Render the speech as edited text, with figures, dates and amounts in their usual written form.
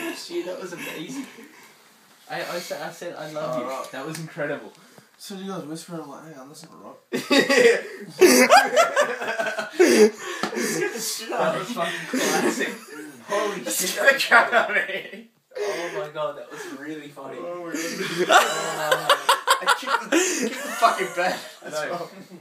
kissed you. That was amazing. I said I love you. Right. That was incredible. So you guys whispering, I'm like, hang on, that's not right. That was fucking classic. Holy shit. Oh my god, that was really funny. I kicked the fucking bed. No.